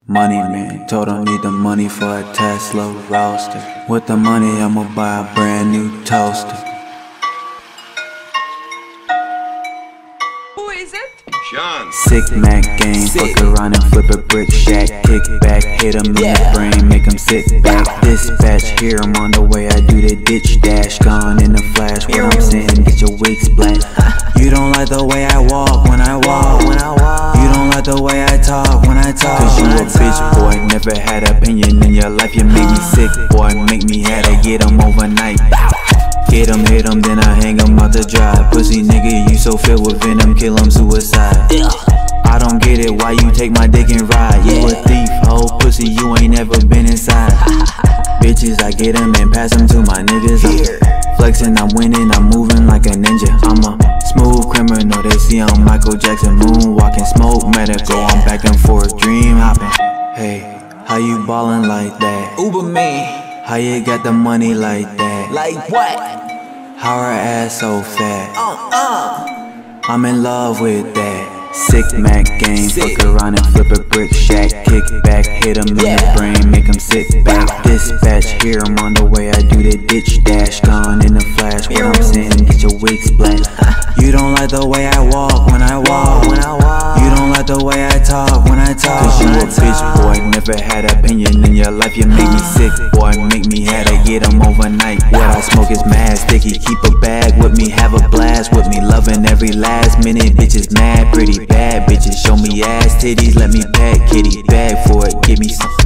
Money man, told him need the money for a Tesla roadster. With the money I'ma buy a brand new toaster. Who is it? Sean. Sick Mac game, fuck around and flip a brick shack. Kick back, hit him in the brain, make him sit back. Dispatch, hear him on the way, I do the ditch dash. Gone in the flash, what I'm saying, get your wig splat. You don't like the way I walk when I walk. You don't like the way I talk when I talk. Cause you a bitch boy, never had opinion in your life. You make me sick boy, make me had to get him overnight. Hit him, then I hang him out to dry. Pussy nigga, you so filled with venom, kill him suicide. I don't get it, why you take my dick and ride? You a thief, hoe, pussy, you ain't never been inside. Bitches, I get him and pass him to my niggas. I'm flexing, I'm winning, I'm moving like a ninja. I'm a smooth criminal, they see I'm Michael Jackson, moonwalking, smoke medical. I'm back and forth, dream hopping. Hey, how you ballin' like that? Uber man. How you got the money like that? Like what? How her ass so fat? I'm in love with that. Sick Mac game, fuck around and flip a brick shack. Kick back, hit him in the brain, make him sit back. Dispatch, hear him on the way, I do the ditch dash. Gone in the flash, what I'm saying, get your wig splat. You don't like the way I walk when I walk. You don't like the way I talk when I talk. Cause you a bitch boy, never had opinion in your life. You make me sick boy, make me had to get him overnight. What I smoke is mad sticky, keep a bag with me, have a blast with me. Loving every last minute, bitches mad, pretty bad bitches. Show me ass titties, let me pet kitty, bag for it, give me some.